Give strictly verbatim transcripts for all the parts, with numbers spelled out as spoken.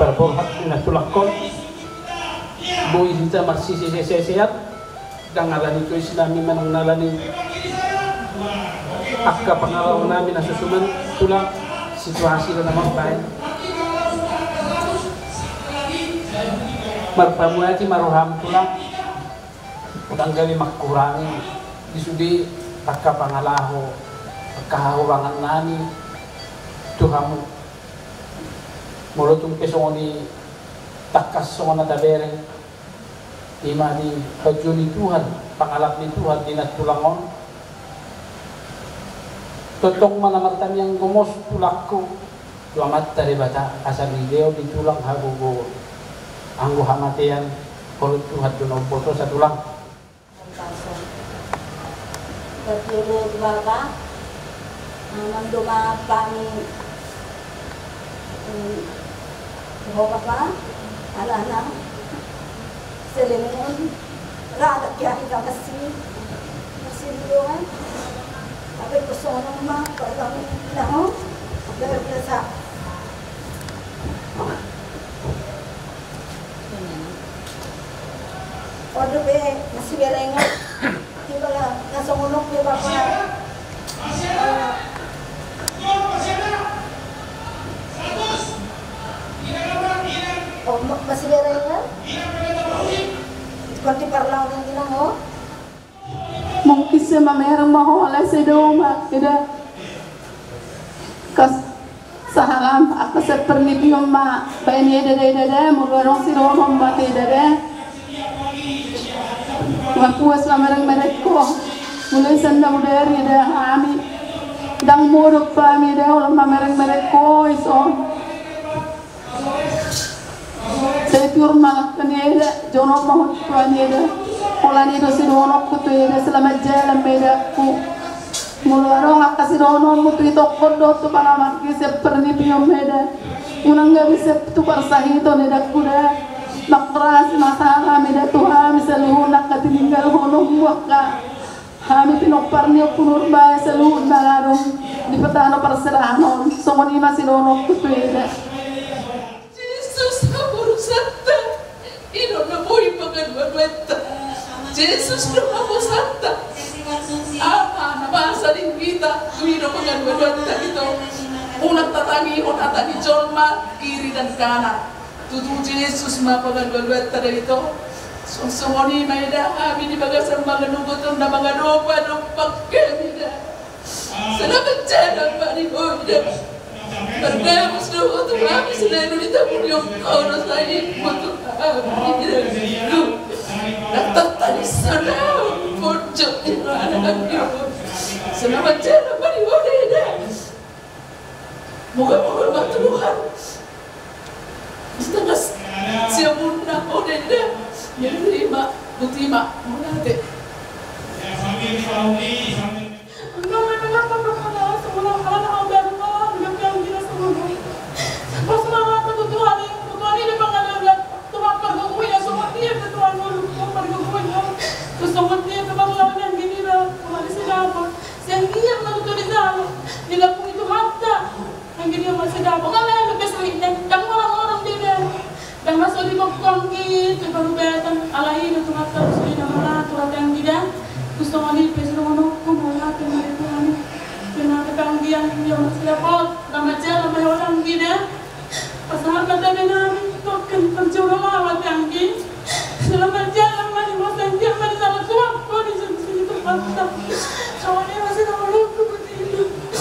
berborhat ina tulakon boy hinta marsisi seseat dangalani ko islami manangalani akka pangalaw namin nasusuman tulang situasi na naman baik marpamuati maruham tulang tanggali makurangi disudi akka pangalaho kahawangan nani tuhamu mulutong pesoni takas sa mga tabereng ima ni hajyo ni Tuhan pangalap ni Tuhan dinatulangon totong manamartan yang gumos tulakku duamat dari bata asal video ditulang hagugo anggo hamatian kalau Tuhan dunompoto sa tulang Tertulur baga, manduma kami Hoka pa, anak-anak, selimun, rada kaya kita masih masih doang, tapi pesona mah kalau tahu, biasa. Order be masih berengat, tiba lah langsung unuk dia bapak. Oh, masih berengat? Kunti parlau yang kita mau? Mungkin sama merah mau oleh sedoma, tidak kas sahalam aku seperti pion ma, bayar dede dede, murah si romo mati dede. Ngaku asal mereng mereka, mulai senda muda ni dah kami, dang muruk kami dah ulama mereng mereka iso. Saya tiur malak kan ada, jono mahut tuan ada, pola ni dosi dono kutu ada selama jalan bedaku. Mulai orang kasih dono mutu itu kodo tu panamat kisah perni pion beda, unang gak bisa tu persahi tu ni dah kuda. Makras masalah meda Tuhan selalu nak ketinggal honong muaka kami pinopar niyo punur bay selalu nalarong di petano perserahan somon ima sinonok kutuida Jesus amor santa ino na boy pagdweta Jesus no amor santa ama na basa din kita ino pagdweta ito unang tatangi o tatangi jolma kiri dan kanan tutu Jesus mapagalwalwat tada ito sumsumoni maida kami di bagasan mga nubutong na mga nopa ng pagkamida salamat dyan ang manihoda pagkamos na ito kami sinano nito kung yung kono sa imo ito kami nagtatanis na lang punjo ito anak niyo salamat dyan ang manihoda muka-muka matuluhan setengah siapa nak kau denda yang lima butima munate. Enggak memang apa apa semua hal hal baru dengan yang kita semua. Pas mana tu Tuhan ini Tuhan ini pengajaran Tuhan pergi ya semua dia Tuhan Tuhan pergi ya. Tu semua dia Tuhan lawan yang gini lah Tuhan siapa? Yang dia nak tu di sana. Dia pun itu hatta. Yang gini masih dapat. Kalau yang lebih sering dan orang-orang dia dan masuk di bangkit tu baru betan alai itu mata sudah nama tu yang dia gusto ni pesan orang tu malah tu mereka ni kena kanggian dia masih dapat nama jalan nama orang dia pasal mata benar tu kan penjuru lawat yang ni selama jalan masih masih dia masih salah tuan kau di sini tu pasal soalnya masih nama lu begitu.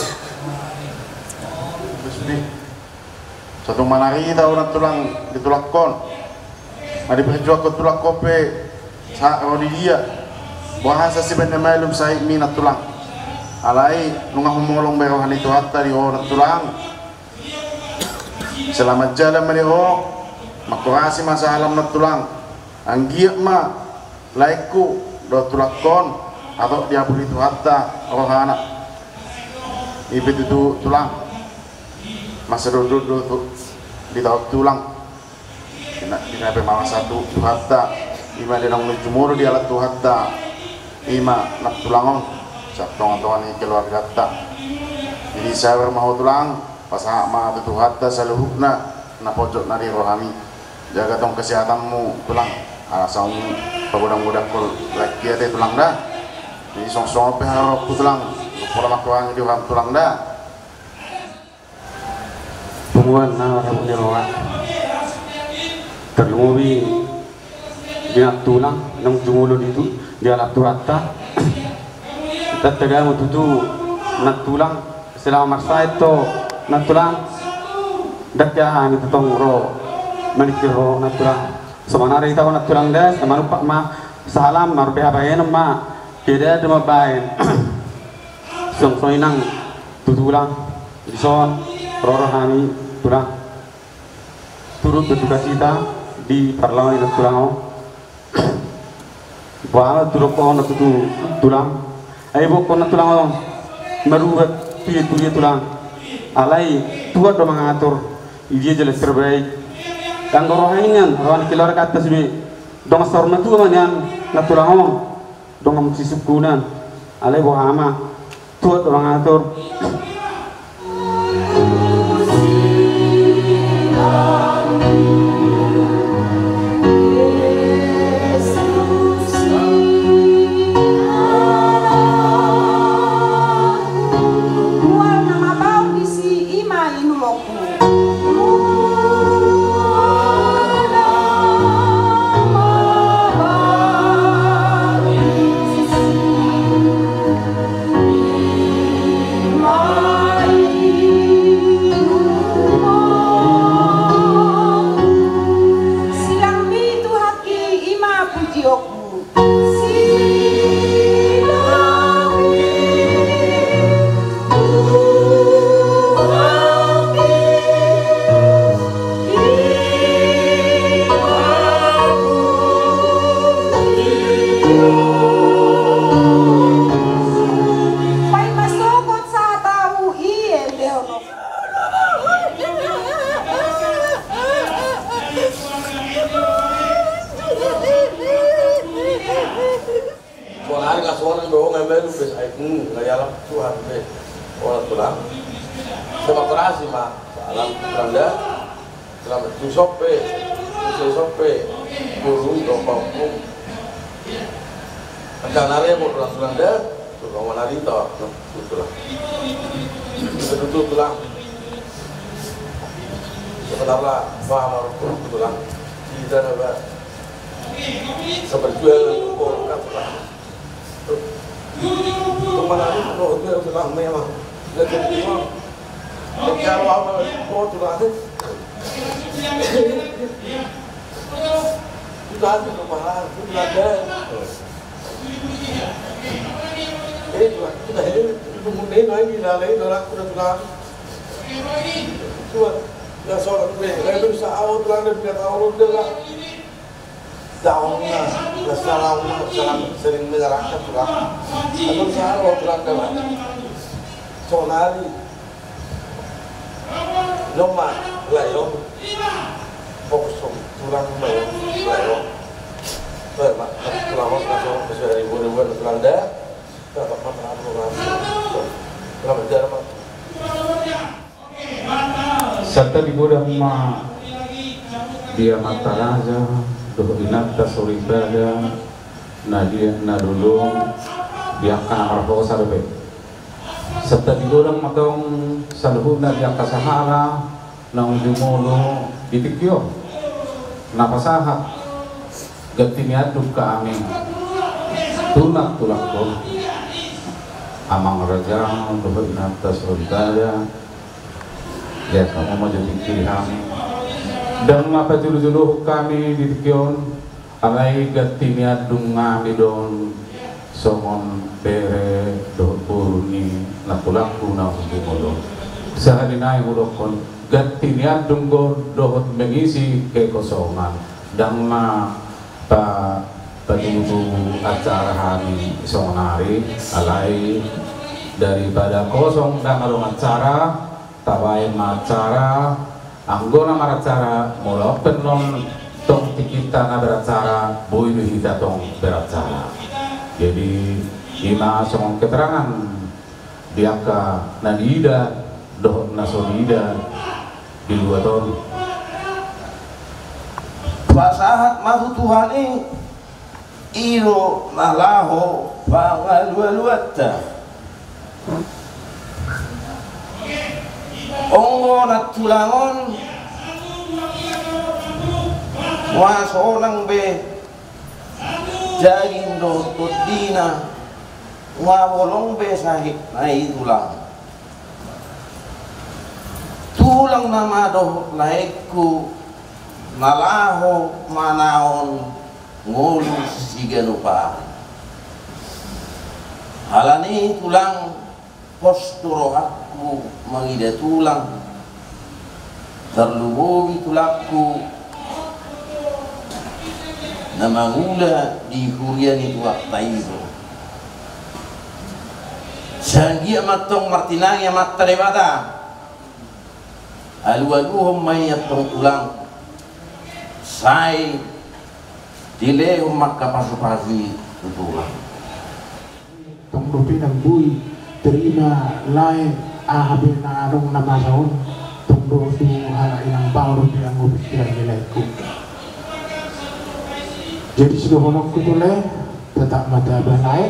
Satu manari kita orang tulang ditulakon, ada berjuang ke tulak kope, saat orang dia, bahasa si benda malum saya minat tulang, alai nungah memolong berohan itu hatta di orang tulang, selamat jalan mereka, makurasi masa alam nat tulang, anggiak ma, laiku do tulakon atau dia beri itu hatta orang anak, ibu itu tulang. Masa duduk duduk di tahap tulang kena kena pemawas satu tuhatta ima dia nang jumur di alat tuhatta ima nak tulangon sabtong tongan ini keluarga ta jadi saya bermau tulang pas ma tuhatta saluhna na pojok nari rohani jaga tong kesehatanmu tulang alasanmu pagudang-gudang kul lagi ada tulang dah di song-song apa harap tulang pola makuang di orang tulang dah tungguan na rabunya roa terlumubi dia tulang nang jumulo itu dia alat turata tataga mututu nak tulang selama masa itu nak tulang dakya ni tong ro manikiro nak tulang semanara kita nak tulang dah sama lupa ma salam mar beha bayan ma keda dema bayan song soinang tutulang dison rorohani tulang turut berduka cita di parlamen nak tulang bahwa turut ko nak tulang ay bo ko na tulang marugat tuye tuye tulang alay tuwa do mangatur dia jelas terbaik kang rohaningan rohani kilor ka atas bi dong sorna tu manyan na tulang dong sisukunan alay bo ama tuwa do mangatur demokrasi mah salam Belanda selamat tu sope tu sope burung dopangku akan nari mau pulang Belanda tu kawan nari toh itulah itu tu tulang sebenarnya paham orang tulang kita dapat seberjual orang tulang tu mana ni kalau dia tulang memang lagi memang kalau apa kau tulang tu tulang tu kepala tulang dia eh tulang tu dah ini mungkin lagi ni dah lagi orang tu tulang tu dah soal tu ni kalau bisa awal tulang dia biar awal dia lah daunnya salamnya salam sering mengarahkan tulang kalau bisa awal tulang dia lah sonali loma layo fokus tulang layo layo bermak tulang masuk sesuai ribu-ribuan tulang dah dapat makan tulang tulang berjalan mak serta di gudang ma dia mata raja doh inata soribada nadia nadulung dia kana arbo sarbe serta di gudang matong salhuna dia kasahara nang jumolo ditikyo napasahat gatiniat duka amin tunak tulak ko amang raja doh inata soribada lihat kamu mau jadi pilihan dan apa julu-julu kami di Tikion alai gatiniat dunga midon songon bere do puruni natulaku na hubungodo sahadinai ulokon gatiniat dunggo dohot mengisi kekosongan dan ma pa penuju acara hari songonari alai daripada kosong dan arung acara tawain macara anggona maracara mula penon tong tikita na beracara boy hita tong beracara jadi ima somong keterangan diaka nadida doh nasonida di dua tahun pasahat mahu Tuhan ini iro nalaho pangalualuata onggo natulangon wasonang be jaging do tudina ngawolong be sahib nai tulang tulang nama do laiku nalaho manaon ngulu siganupa halani tulang posturo aku mangida tulang terlubugi tulakku namangula di hurian itu waktu itu sanggia matong martinang yang mata debata alu-aluhum mayat tulang sai dile umak kapasu-pasi tulang tong dopi nang bui terima lain ahabe na arong namasaon tong dopi hala inang bawro di ang upikiran nilaiku jadi sudah honok kutule tetap mata naik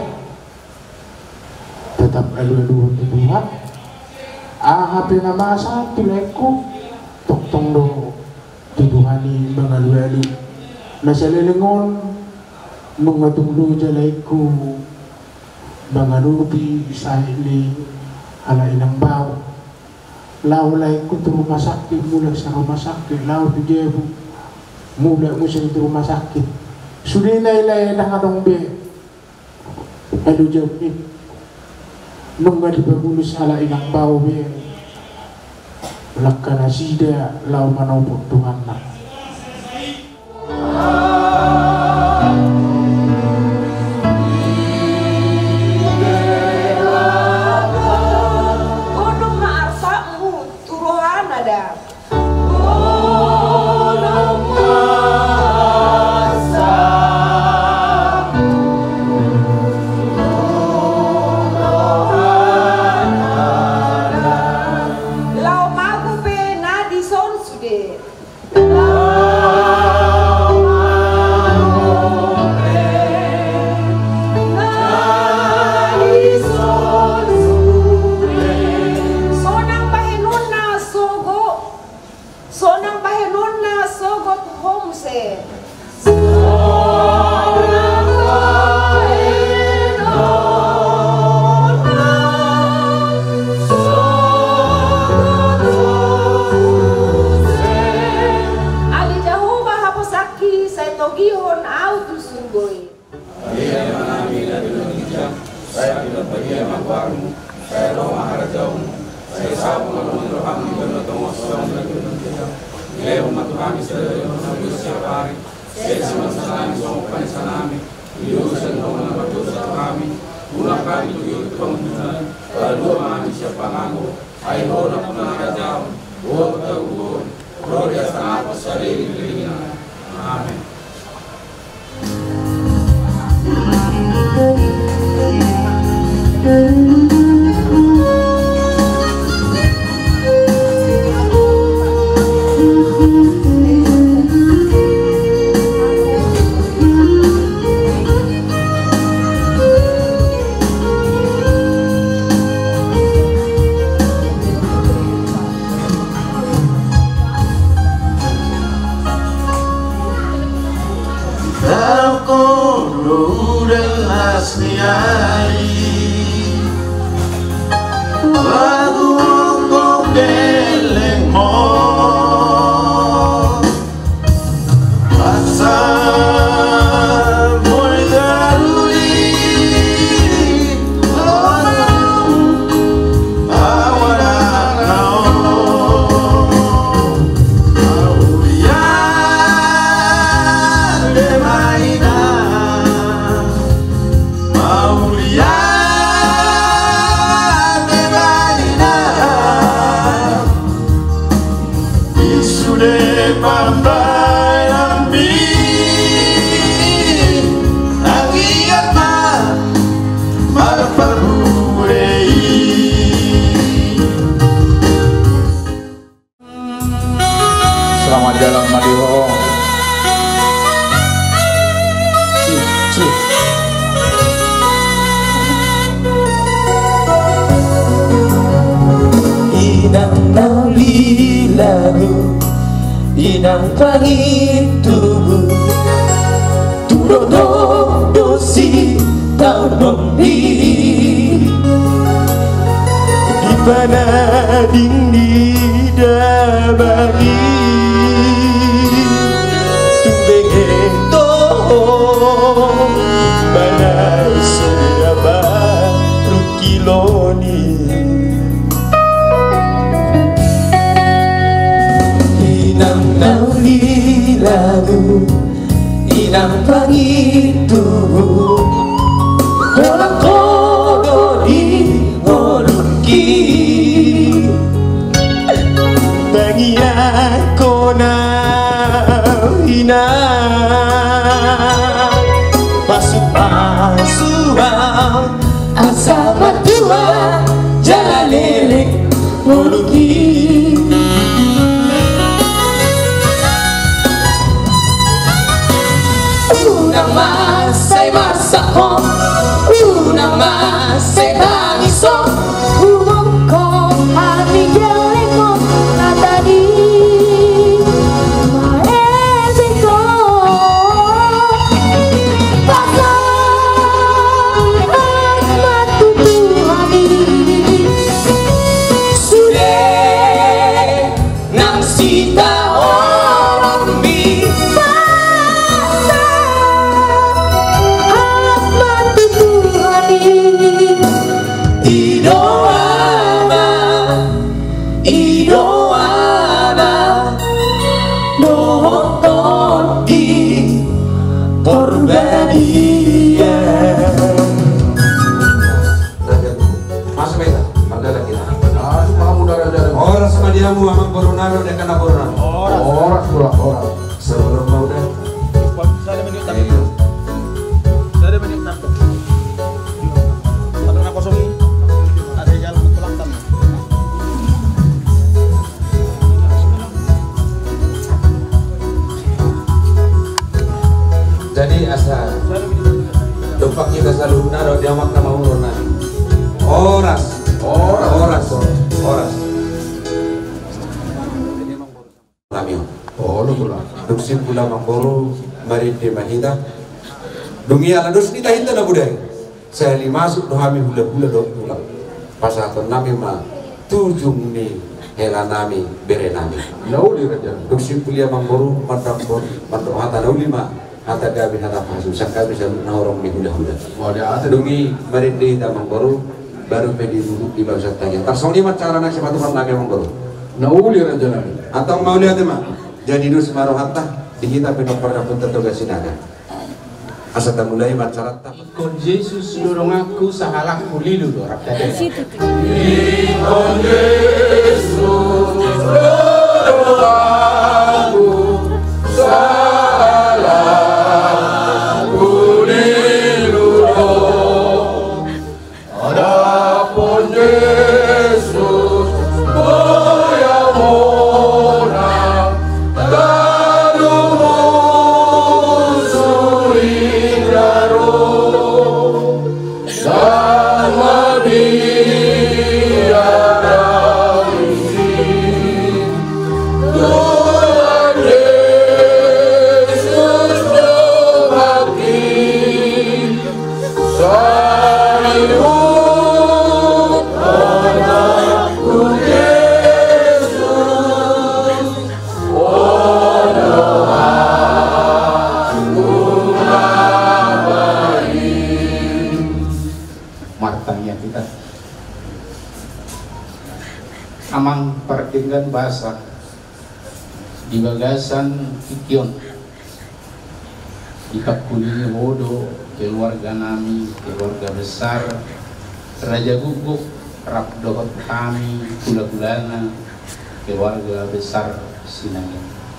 tetap alu-alu tutuhan ahabe namasa tulaiku tok tong do tuduhani mengalu-alu nasalilingon mengatunglu jalaiku mengalubi bisa ini ala inang bau lau laiku tu rumah sakit mulai sa rumah sakit lau tu jebu mulai musim tu rumah sakit sudah nilai dah ngadong be alu jebu nungga dibabulus ala inang bau be lakana sida lau manopok Tuhan nak Selamat jalan Madiwo. inang pangitubu turodo dosi tau nombi di panading di dabari tumbeng to banas sedaba rukiloni inang nauli lagu inang pangitubu orang kodo di ngoluki tangi aku na hina pasu-pasuang asal matua jalan lelek ngoluki unang masay masakong unang masay tangisong umong ko hati jelek mo na tadi maesing ko pasang at matutuhani sulit ng sita orang bisa Idoana, Idoana, nonton di Porbadia. Masuk beta, ada lagi. Ah, kamu darah-darah. Orang sama diamu amang coronado dia kena corona. Orang pula orang. Sebelum mau dah. Saya menit tapi. Saya menit tapi. Patang nak kosong ini. Ada jalan pulang tam. Jadi asal tempat kita selalu naro dia makna mau corona. Oras, oras, oras, oras. Ini mangboru kami. Oh, lu pula. Duksin pula mangboru mari di mahita. Dungi ala dus kita hinta na budaya. Saya li masuk do kami hula-hula do pulang. Pasaton nami ma tujung ni hela nami bere nami. Nauli raja. Duksin kuliah mangboru mandambor mando hata nauli ma hata gabi hata pasu sangka bisa naorong di hula-hula. Oh, dia ada. Dungi mari di mangboru baru pedi duduk di bangsa tanya. Tarsoni mat cara nak sepatu nami mangboru. Nauli raja nami. Atau mau lihat mah. Jadi dus maruh hatta di kita pinok pada pun tertugas sinaga. Asa ta mulai macarat ta Kon Yesus dorong aku sahalak kulilu do rakade. Kon Yesus dorong aku sahalak kulilu do. Adapun Yesus boya mona sama dia Tuhan Yesus berbakti salihu anakku Yesus oh aku Martanya kita amang pertinggan bahasa di bagasan ikion ikakuli hodo keluarga nami keluarga besar Raja Guguk Rapdohot kami gula-gulana keluarga besar Sinangin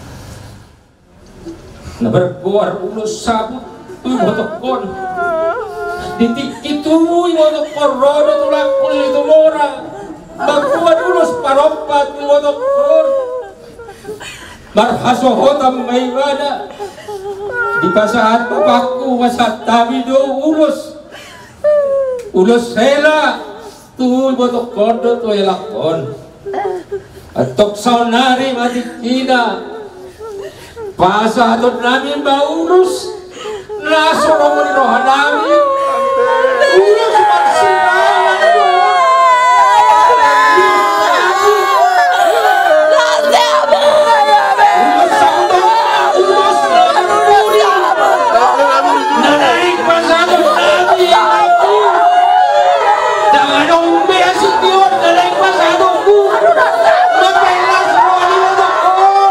na berbuar ulus sabut ibotokon titik itu ibotokon rodo tulakul itu orang berbuar ulus parompat ibotokon marhasohotam maimana di pasahan bapakku wasat tabi do ulus ulus hela tu ibotokon do tu elakon atok saunari matikina Pasatod namin maurus naso mo ni rohan namin urus magsimalan mo urus sambang urus nanuri nanaik pasatod namin ako dengan umbe asik diwan nanaik pasatod ko mapailas mo aliwan ako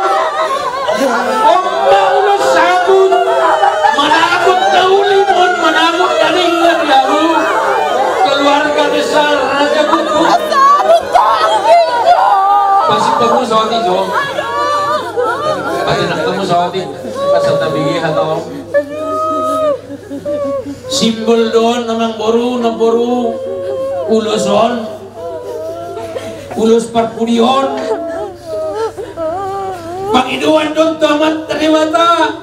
Omba ulos sabun manakot na ulimon manakot na ringan laro keluarga besar Raja Guguk pasti kamu sotin Jo pasti nak kamu sotin pasal tabigi atau simbol doon namang boru na boru uloson ulos parpurion Pangiduan doon tamat teriwata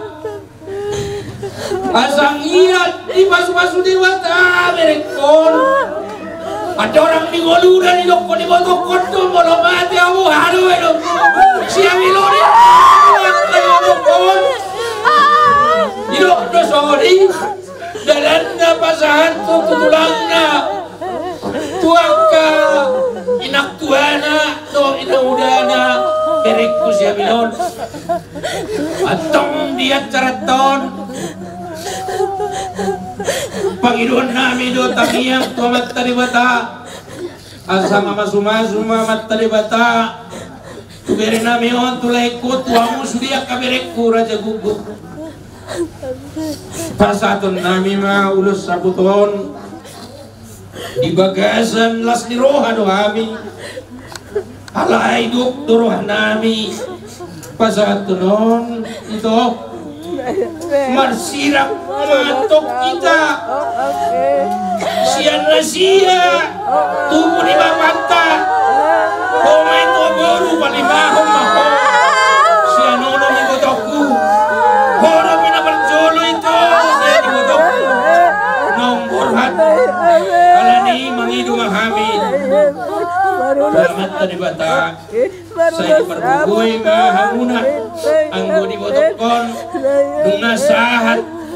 asang irat di pasu-pasu dewata merekon ada orang di ngolura di loko di botokon tuh mau mati aku haru itu siang ilori kayu botokon di loko sorry dalannya pasahan tuh tutulangnya tuangka inak tuana tuh inak udana Berikku siya bilon atong dia caraton Panginoon namin do tamiyang tuamat talibata asa mamasuma-suma mat talibata tuberi namin on tulay ko tuamu sudiak kaberekku Raja Guguk pasaton namin mga ulos sabuton di bagasan las ni roha do kami alay doktor nami pasat tunon itu marsirak matok kita sian na siya tubuh di mapanta komay to baru palimahong mako siya nono ni botokku horo pinaperjolo itu siya di botokku nomborhat alani mangidu mahamin Selamat tadi bata saya diperbugoy mahamuna anggo di botokon nung nasahat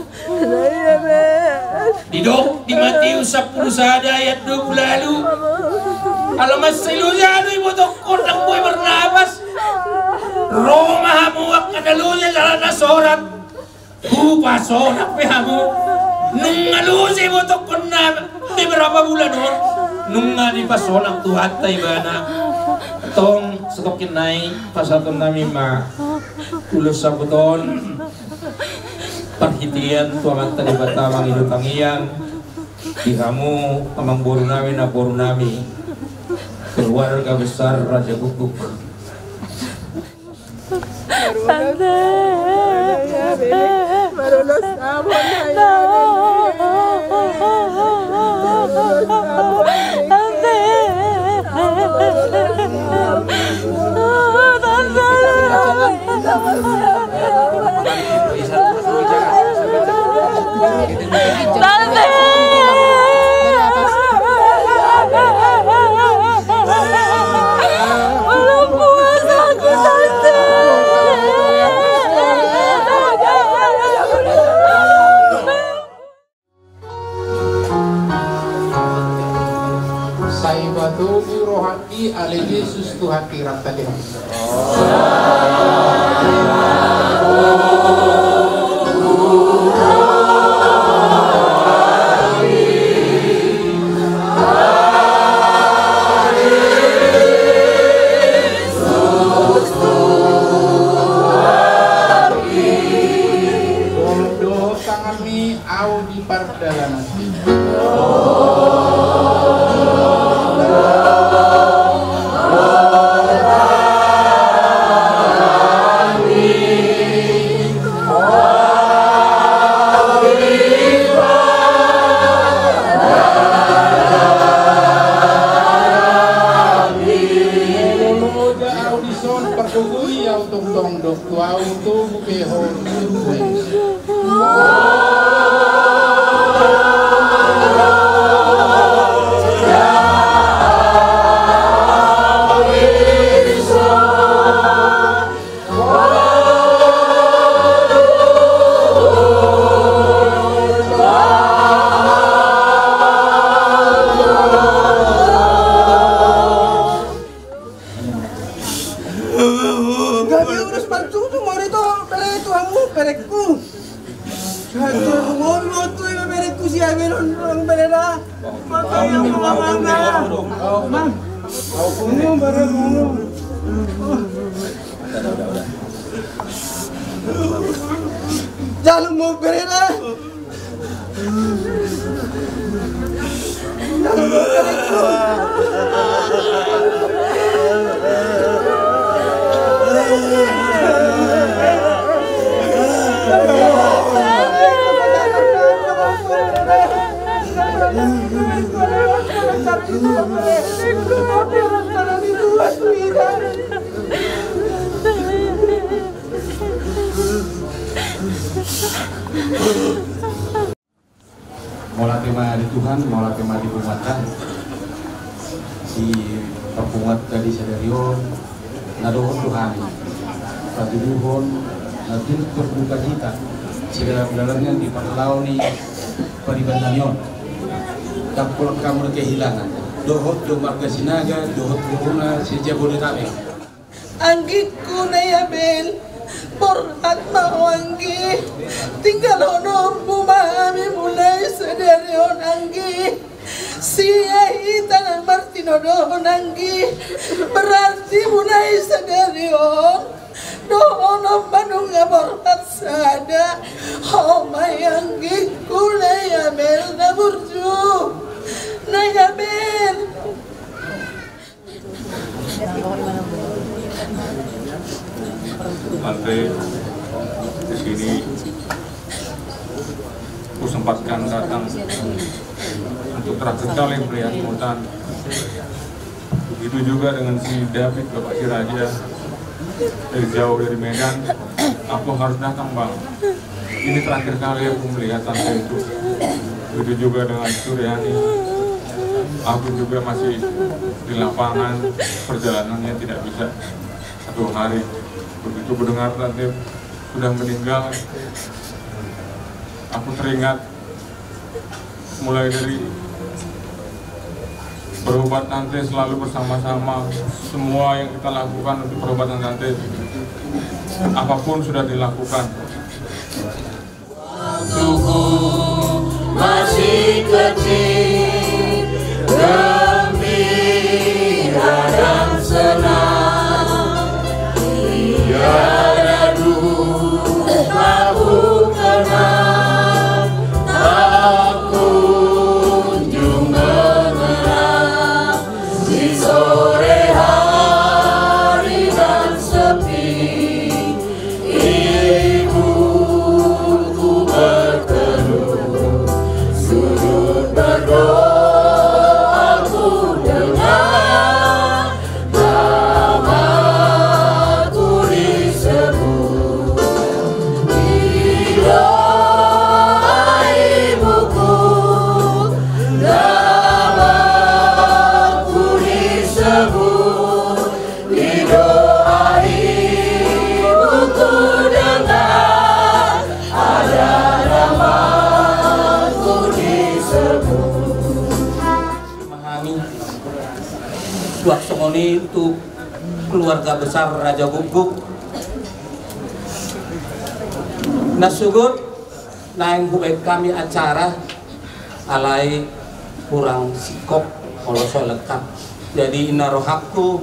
didok di Matius sepuluh sada ayat dua puluh lalu alamas silusado di botokon ang boy bernapas Roma hamuak kadalunya jalan nasorat kupa sorak pehamu nung ngalusi botokon na di berapa bulan doon nung nga di pasolang tuhat tayo ba na itong satokin nai pasaton namin ma ulos sa buton parhitian tuangan tali batamang inutangian di kamu amang boro namin na boro namin keluarga besar Raja Guguk Tante marulos sabon Ale Yesus Tuhan kirap tadi. Doa kami au di pardalanan. Oh Ang bereda. Makanya mengawangnya. Man. Ini barang mulu. Jangan mau bereda. Jangan mau Mola tema di Tuhan, mola tema di Pumatan si perpungat dari Sadarion nadohon Tuhan patuduhon natin terbuka kita sedalam-dalamnya di Palau ni Paribandanion tapol kamu kehilangan dohot do marga sinaga dohot corona si Jabodetabek Anggiku na yabel Porhat mawanggi tinggal ono bumami mulai Sadarion anggi siya hitan Martino dohon anggi berarti mulai Sadarion dohon manunga Porhat sada homayanggi kula yabel na burju na yabel Tante di sini aku sempatkan datang untuk terakhir kali melihat Mutan. Begitu juga dengan si David Bapak si Raja dari jauh dari Medan. Aku harus datang bang. Ini terakhir kali aku melihat Tante itu. Begitu juga dengan Suryani. Aku juga masih di lapangan, perjalanannya tidak bisa satu hari. Begitu mendengar Tante sudah meninggal, aku teringat mulai dari berobat Tante selalu bersama-sama. Semua yang kita lakukan untuk perobatan Tante, apapun sudah dilakukan. Waktuku masih kecil, gembira dan senang, tiada duka kenal, tak kunjung menerang di sore hari dan sepi. Ibuku berteduh, sujud berdoa, ku dengar namaku disebut. Di doa ibuku, namaku disebut. Di doa ibuku dengar, ada namaku disebut. Memahami Suaksongoni untuk keluarga besar Raja Guguk nasugut naing hubek kami acara alai kurang sikop oloso lengkap jadi inarohakku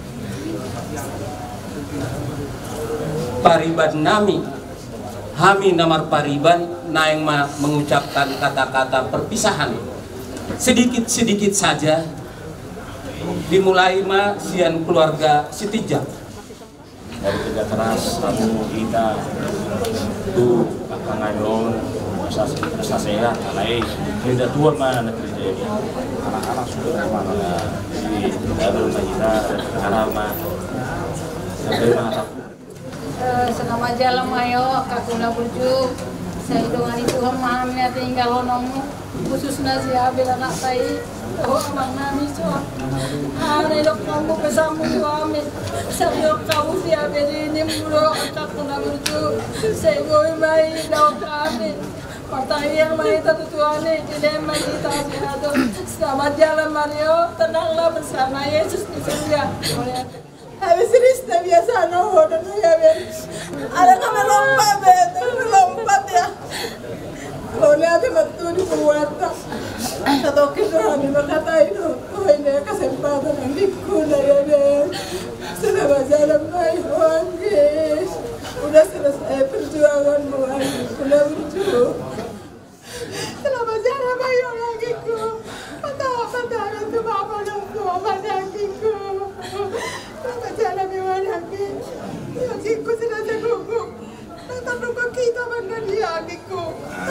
pariban nami hami namar pariban naing ma mengucapkan kata-kata perpisahan sedikit-sedikit saja dimulai ma sian keluarga Sitijak dari kerja keras kamu kita itu akan ngayon rasa sehat alai tidak tua mana terjadi anak-anak sudah mana di dalam kita karena mah sampai mana selama jalan mayo kakuna burju saya dengan itu mahamnya tinggal onomu khususnya si Abel anak saya oh mang nami so ana ilok kamu besamu suami sabiok kamu si Abel ini mulu kakuna burju saya goy mai daw kami Partayang mai tatutuane dilema kita sehat selamat jalan Mario tenanglah bersama Yesus di surga. Habis Rista biasa no dan saya ben. Ada kami lompat bet, lompat ya. Oleh maturi puwata. Tatokin doang di makatai do. Oh ini kesempatan yang dikuna ya deh. Sudah berjalan baik Anggis. Udah selesai perjuangan Anggis. Udah berjuang. Sudah berjalan baik Anggis. Patah-patah itu mama dan tua Anggis. Sudah berjalan baik Anggis. Anggis sudah jago. Tanpa kita benar dia Anggis.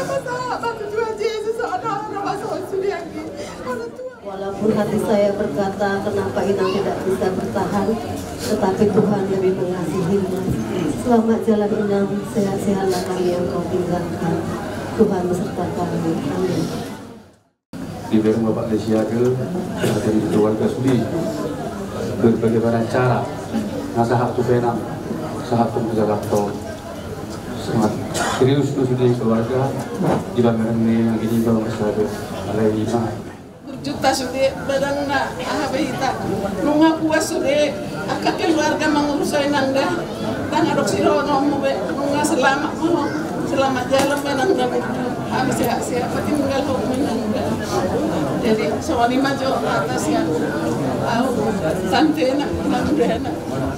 Walaupun hati saya berkata kenapa Inang tidak bisa bertahan, tetapi Tuhan lebih mengasihinya. Selamat jalan Inang, sehat-sehatlah kami yang kau tinggalkan. Tuhan beserta kami. Amin. Di bareng Bapak Desiaga dari keluarga Sudi berbagaimana cara nasihat tu benang sahat tu Jakarta sangat serius tu Sudi keluarga di bareng ni yang ini baru masalah alai lima juta sudah barang na ahabita nunga puas sudah akak keluarga mengurusai nangga dan adok sirono mo be nunga selamat mo selamat jalan menangga habis sehat-sehat tinggal hukum nangga jadi soal lima jo atas ya au santena nangga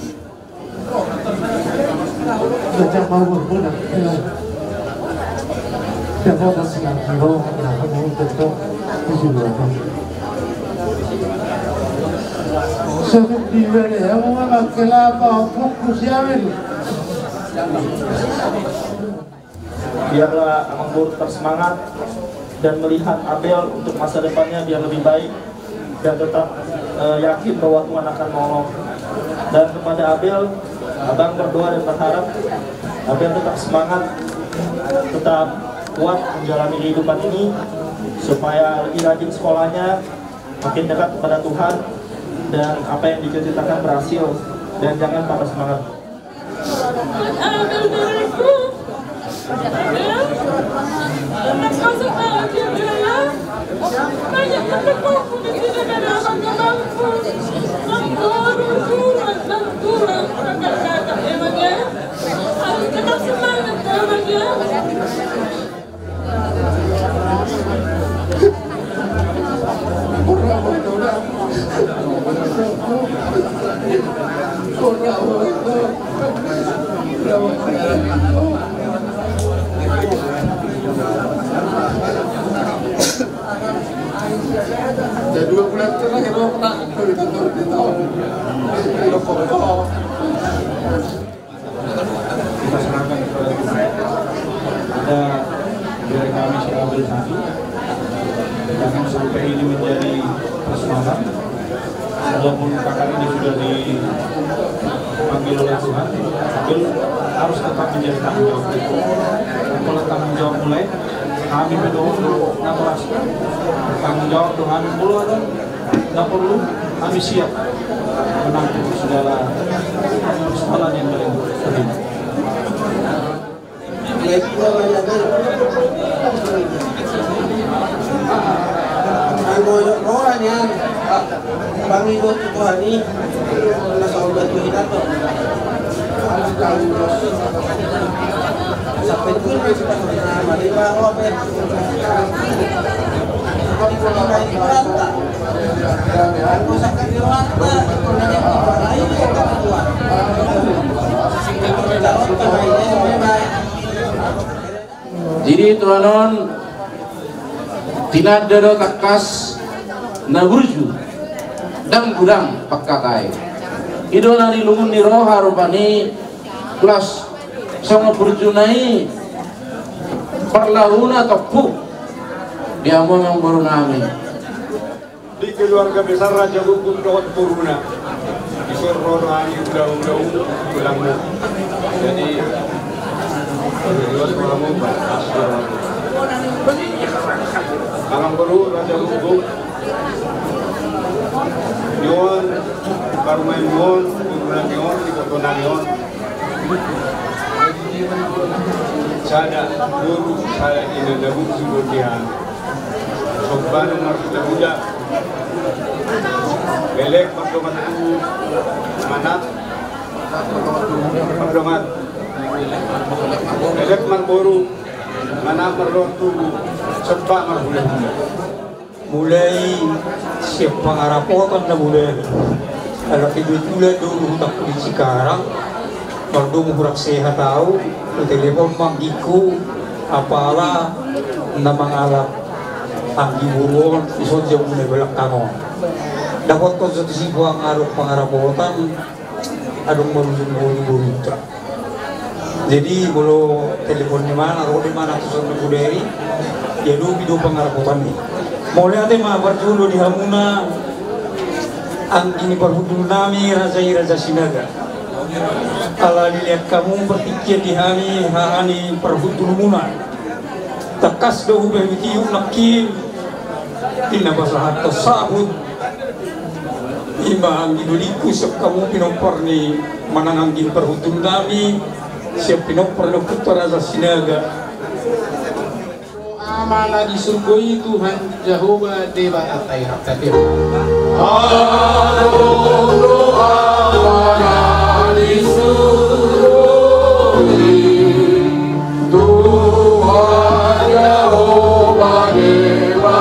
sejak mau berbulan dan ada siang hero yang kamu tentu tujuan sebab di mana yang mengamak kelapa fokus yamin biarlah Amang Boru tersemangat dan melihat Abel untuk masa depannya biar lebih baik dan tetap uh, yakin bahwa Tuhan akan menolong. Dan kepada Abel, Abang berdoa dan berharap Abel tetap semangat, tetap kuat menjalani kehidupan ini supaya lebih rajin sekolahnya, makin dekat kepada Tuhan, dan apa yang dicita-citakan berhasil, dan jangan patah semangat. Jadi dua bulan terakhir lo nak kita tahu kita tahu lo pokok kita serahkan kepada Tuhan. Ada dari kami si Abel tadi, jangan sampai ini menjadi persoalan. Walaupun kakak ini sudah dipanggil oleh Tuhan, Abel harus tetap menjadi tanggung jawab itu. Kalau tanggung jawab mulai, kami berdoa namplas tanggung jawab Tuhan mulu ada, nggak perlu kami siap menanggung segala persoalan yang paling penting. Aku orang yang panggilan Tuhan ini nasa obat kita tuh sampai pun kita nama di bawah obat kalau kita naik beranta aku sakit di beranta lain kita kuat jadi tuanon tinada do kakas na burju dang gudang pakkakai idola ni lungun ni roha rupani kelas sama burju nai perlauna topuk dia mau yang baru nami di keluarga besar Raja Hukum Dawat Puruna disuruh rohani undang-undang ulang jadi Dewas Malamu Alam Baru Raja Hukum Nyon Karumain Nyon Puruna Nyon di Kota Nyon Sada Guru saya ini Dabuk Subutihan Sobbanu Marta Buddha Belek Perdomat Manat Perdomat Belek Marboru mana perlu tu sempat marhum mulai siap pengarapotan na mulai kalau itu tulah dulu tak di sekarang kalau murak sehat tahu telepon mangiku apalah namang alam anggi buruan isot jauh mulai belak tangon dapat kau satu si buang aruk pengarapotan adung merujung-rujung jadi kalau telepon di mana atau di mana susun dari ya dulu video pengarapotan nih mulai ate mah berjulu di hamuna angin berhudul nami razai raja sinaga ala dilihat kamu berpikir di hari hari perhudul muna takas do begitu nakin ina basahat tersabut imba angin duliku siap kamu pinompor ni manang angin perhudul nami siap pinompor do putra raja sinaga amanah di surga Tuhan Jehovah Dewa Atai Haktadir. Amanah di surga Tuhan Jehovah Dewa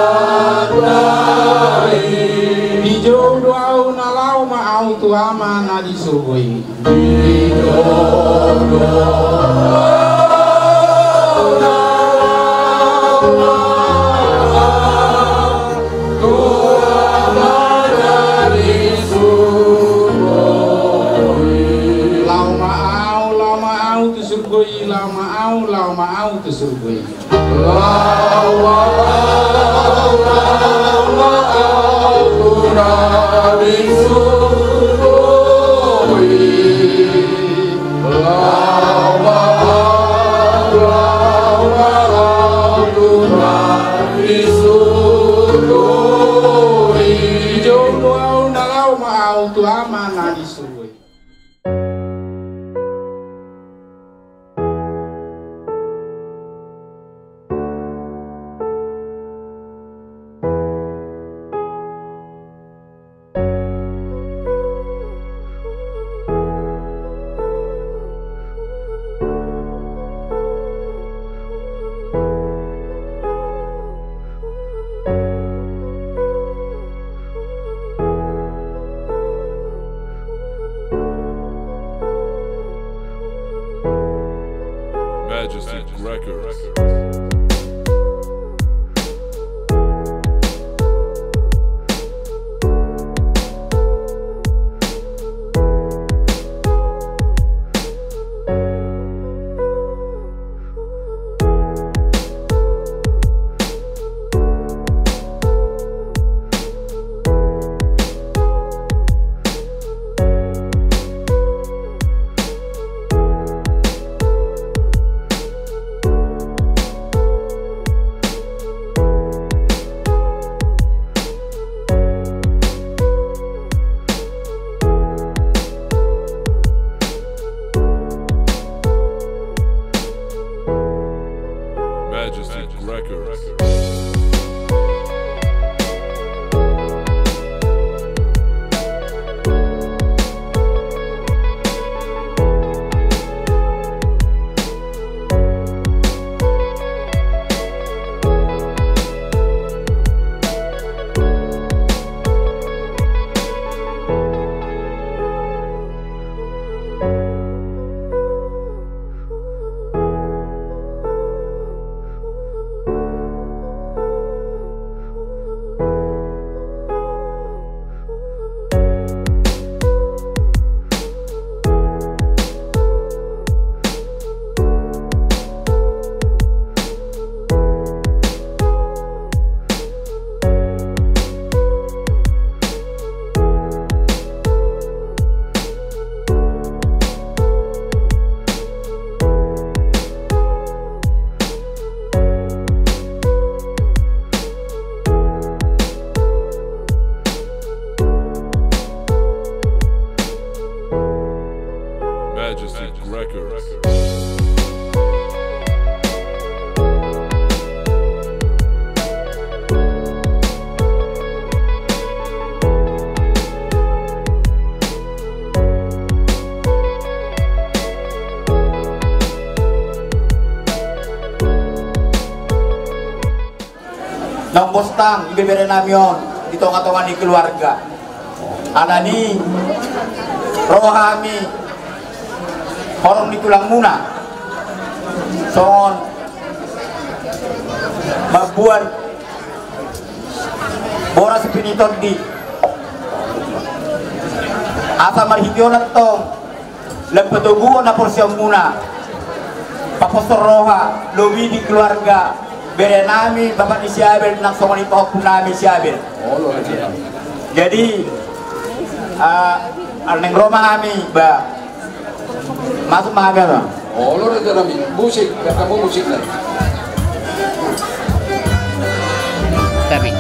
Atai. Dijauh doa nalau ma'au tu amanah di surga. Dijauh doa Lau lau mau tu surgoi lau lau lau mau tu nabi surgoi lau mau Pakostang ibebere namion di tonga-tonga di keluarga. Alani rohami horong di tulang muna. Songon mabuan bora sepiniton di asa marhidionan to lepetubuan na porsyong muna papostor roha lobi di keluarga bere nami bapak ni siabel nak songon ipahok nami siabel. Jadi uh, neng Roma kami ba masuk mahaga. Oh, lo ada nami musik, kamu musik lah. Tapi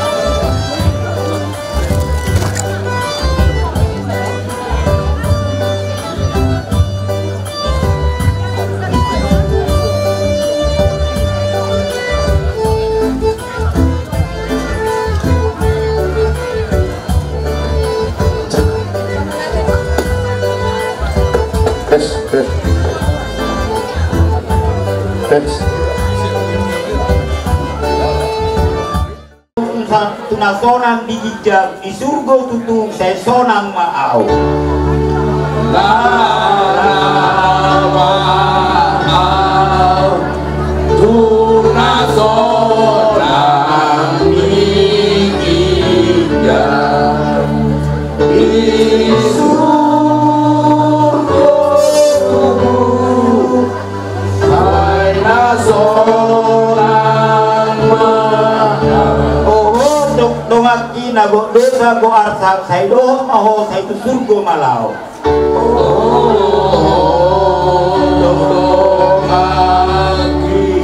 tunasonang di jijak di surga tutung saya sonang maau la maau tunasonang di jijak di surga tutung saya sonang maau dongak ina go dosa go arsak sai do maho sai tu surgo malau dongak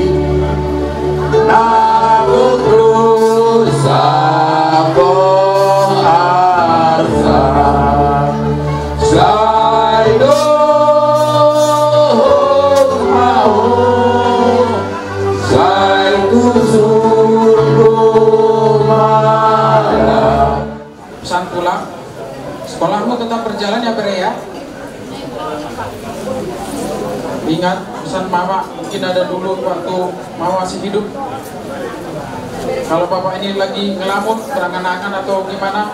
ina go dosa go arsak sai do maho sai tu surgo pesan pulang, sekolahmu tetap berjalan ya Bre ya. Ingat pesan mama, mungkin ada dulu waktu mama masih hidup. Kalau bapak ini lagi ngelamun, berangan-angan atau gimana,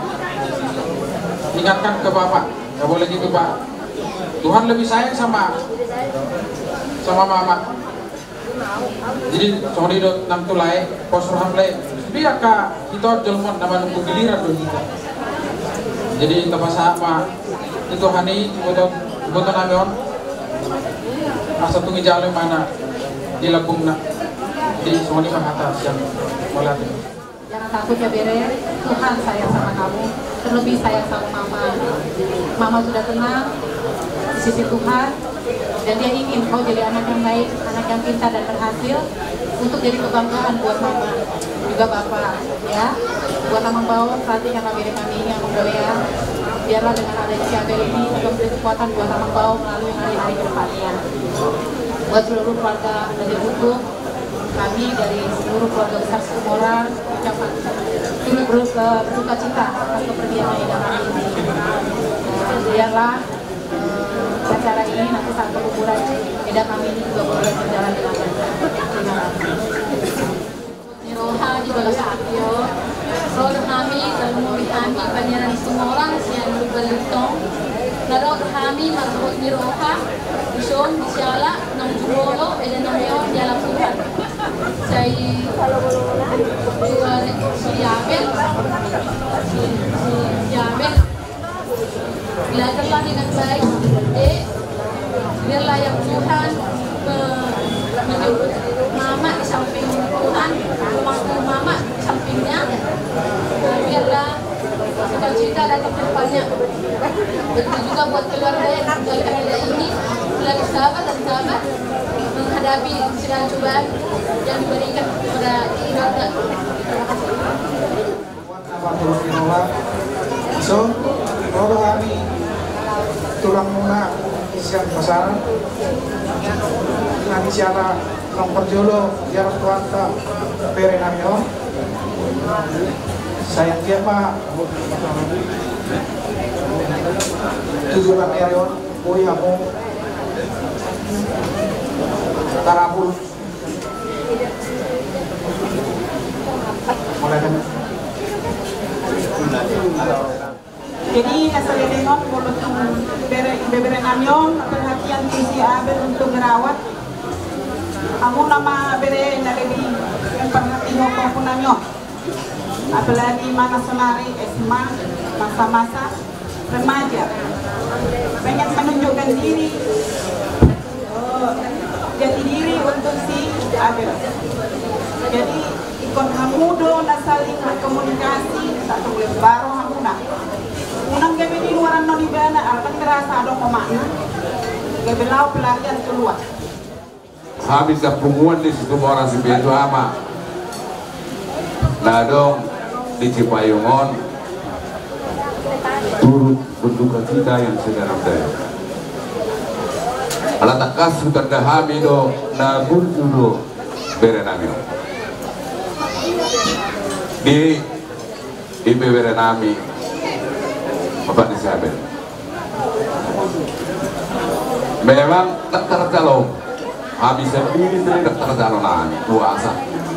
ingatkan ke bapak, nggak boleh gitu pak. Tuhan lebih sayang sama sama mama. Jadi sorry dot enam tulai, posur hamle, biar kak kita jelmon nama nunggu giliran dulu. Jadi tempat sama itu hani foto foto namion asa tungi jalan mana di Lampung nak di Sony Mahata yang mulai. Jangan takut ya Bere, Tuhan sayang sama kamu, terlebih sayang sama mama. Mama sudah tenang di sisi Tuhan dan dia ingin kau jadi anak yang baik, anak yang pintar dan berhasil untuk jadi kebanggaan buat mama juga bapak ya. Buat Amang Bau, perhatikan Bere kami yang membawa ya. Biarlah dengan adanya si Abel ini akan memberi kekuatan buat Amang Bau melalui hari-hari ke depannya. Buat seluruh keluarga dari Buku, kami dari seluruh keluarga besar Sumora ucapkan turut berduka cita atas kepergian Aida kami ini. Biarlah uh, acara ini nanti saat penguburan Aida kami ini juga boleh berjalan dengan lancar. Terima kasih. Niroha di Balasakyo, Roda kami dan muri kami banyaran semua orang yang berbelitong. Naro kami marhut Niroha, Bishon, Bisyala, Nong Jubolo, dan Nongyon dalam Tuhan. Saya juga si Yabel, si Yabel, belajarlah dengan baik, dek, biarlah yang Tuhan menyebut mama di samping Tuhan, waktu mama di sampingnya, biarlah sukacita dan kedepannya. Begitu juga buat keluarga yang keluarga ini, selalu sabar dan sabar menghadapi segala cobaan yang diberikan kepada keluarga. Terima kasih. So, kalau kami tulang muna isian pasaran, nanti siapa nong perjolo jarak tuanta pere namyo, sayang dia pak tujuan erion, boy kamu tarapul Jadi nasalilingok mulut bebere namyon perhatian si Abel untuk merawat. Kamu nama bere nalebi yang perhatian kau namyon. Apalagi mana sonari esma masa-masa remaja pengen menunjukkan diri uh, jati diri untuk si Abel. Jadi ikon hamudo na saling berkomunikasi satu bulan baru hamuna unang gabi di luar nonibana akan merasa ada pemakna gabi lau pelarian keluar habis kepunguan di situ orang si Beto ama nah dong di Cipayungon turut berduka cita yang sedalam-dalam. Ala takas utardahami do na burjudo berenami. Di ibe berenami Bapak Isabel. Memang tak tercalon. Habis sendiri sendiri tak tercalon nami kuasa.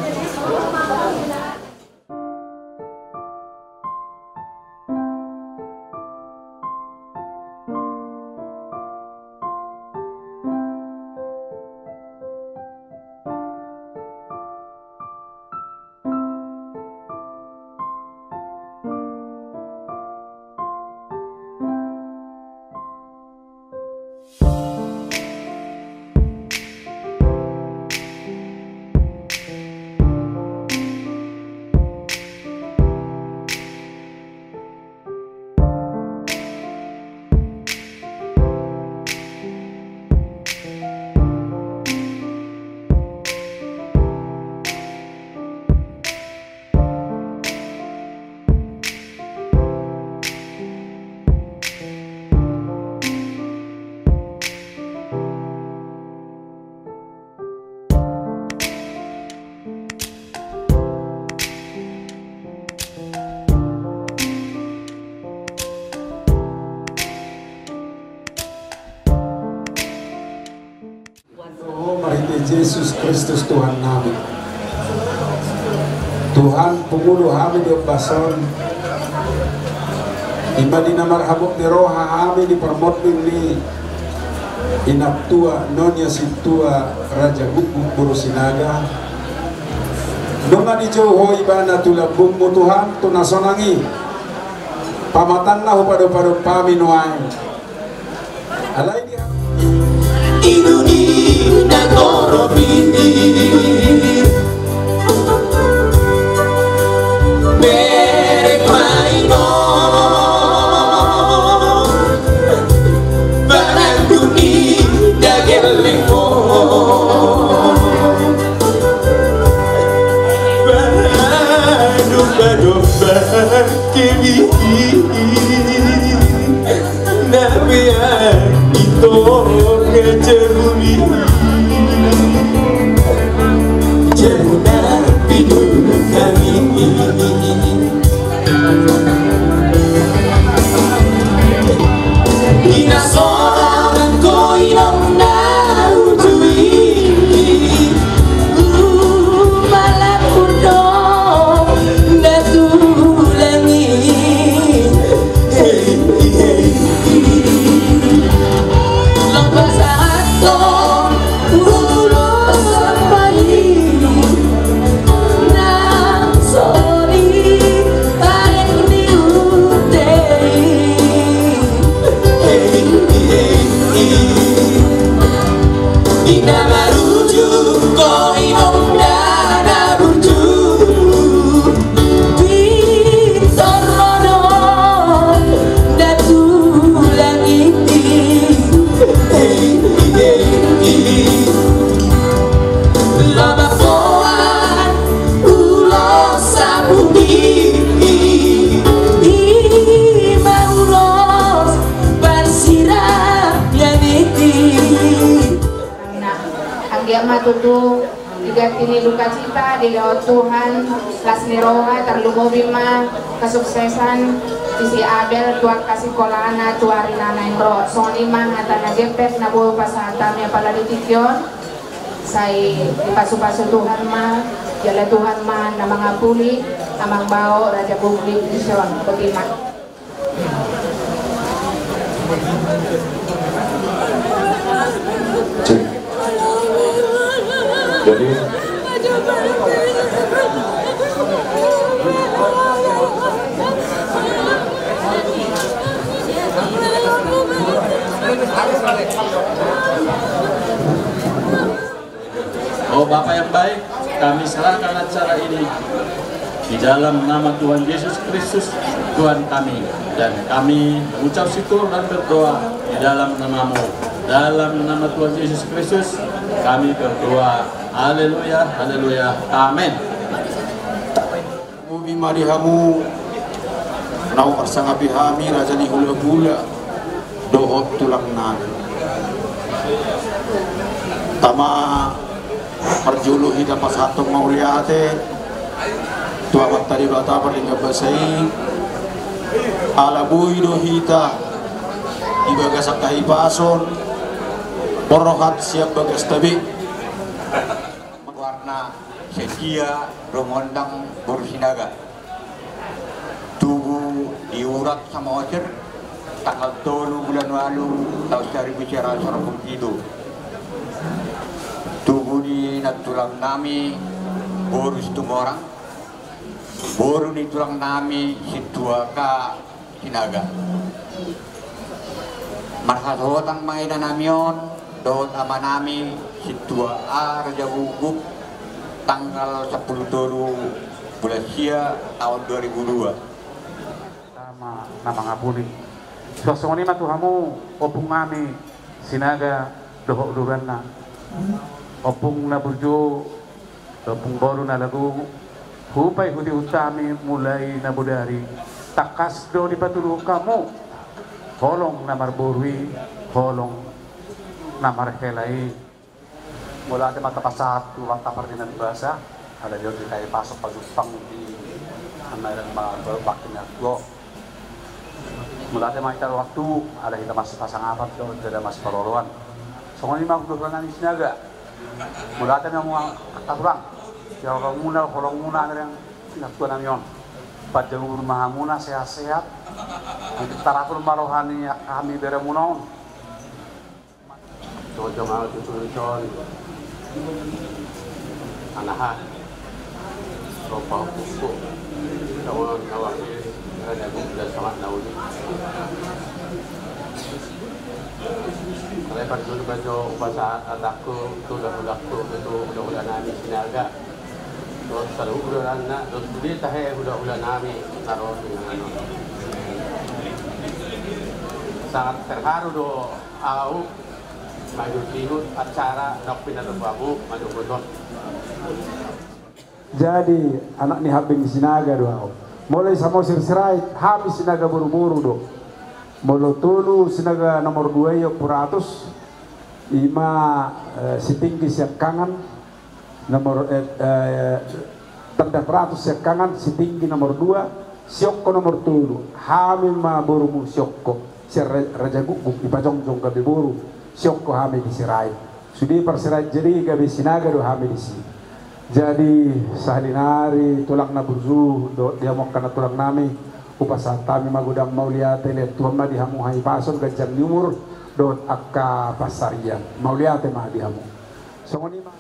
Yesus Kristus Tuhan kami, Tuhan pengulu kami di Bason, imadina marhabuk di roha kami di permodling ni inak tua nonya situa Raja Guguk Burusinaga nunga di Joho ibana tulabung mo Tuhan tunasonangi pamatan na hupado-pado paminuay alay di Indonesia koro pinggir merek maino barang dunia dagelingmo barang domba-domba kebihi nabian itu ngecerumi Jemunar hidup kami Ina seorang koinong narujui Malam kudo natulangi Hey, hey, lomba satu ulos sampai nang sorry paling diutei hey hey ina maruju ko inong dana burju bitorono datulang ini hey lama poan ulos sabuni ima ulos bersirap yaniti Anggia matutu digatini luka cita di lewat Tuhan lasni roha terlumo bima kesuksesan isi Abel tuan kasih kolana tuari nana indro soni mang atana jepet nabu pasatamnya pala ditikyon saya dipasu-pasu Tuhan mah Jala Tuhan man na mga puli, amang bao, Raja Bukli, Isyon, Bukima. Jadi Oh Bapak yang baik, kami serahkan acara ini di dalam nama Tuhan Yesus Kristus, Tuhan kami, dan kami mengucap syukur dan berdoa di dalam nama-Mu. Dalam nama Tuhan Yesus Kristus, kami berdoa. Haleluya, haleluya, amin. Mubi marihamu, nau persangapi hami rajani hula hula, dohot tulang nani. Tama perjulu hida pasatong mauliate, tuamat tadi bata perlingga basai, ala bui dohita, ibagasak kahipason, porohat siap bagas tabi. Warna setia romondang Borsinaga. Tubuh diurat sama Ocer tanggal tolu bulan lalu tahun seribu sembilan ratus delapan puluh tujuh. Tubuh di tulang nami borus tumorang, boru di tulang nami situaka Sinaga. Marhasotan mga inanamion doon ama nami situa A Raja Buguk tanggal sepuluh tolu bulan Sia tahun dua ribu dua. Nama nama ngapuni. Sosok ini mah Tuhamu opung kami Sinaga dohok duranna. Opung na burjo, opung baru na lagu, hupay hudi utami mulai na budari, takas do di patulong kamu, holong na marborwi, holong na marhelai. Mula di matapasat, tulang tapar din ang basa, ada yun di tayo pasok pagupang di mayroong mababakin at go. Mula di makita waktu, ada kita masih pasang apat do, ada masih paroluan. So kung hindi magduduran ng Sinaga, mula tayo ng mga katurang, kaya orang muna, orang muna na rin pinagtuan namin yun. Padjang mga muna, sehat-sehat, ang tarapon marohani kami bere muna yun. Jojo mga tutuliton, anahan, sopa puso, tawag nawagin, kaya naguglas samat na uli. Kalau pada dulu baca bahasa adakku, tu dah udakku, itu udah udah nami Sinaga. Terus selalu udah anak, terus dia tahe udah udah nami taruh dengan anu. Sangat terharu do, au maju tingut acara dokpin atau babu maju betul. Jadi anak ni habing Sinaga doa. Mulai sama sirsirai habis Sinaga buru-buru do. Molo tulu Sinaga nomor dua ya puratus ima eh, sitinggi siap kangen nomor eh, eh, tanda peratus siap kangen sitinggi nomor dua siokko nomor tulu hamil ma borumu siokko si Raja Guguk ipajong-jong gabi boru siokko hamil di sirai sudi persirai jadi gabi Sinaga do hamil di si jadi sahalinari tulang na burzu do dia mau kana tulang nami upasa kami magudang mauliate le tuhan ma dihamu hai pason gajan lumur dot akka pasarian mauliate ma dihamu songoni ma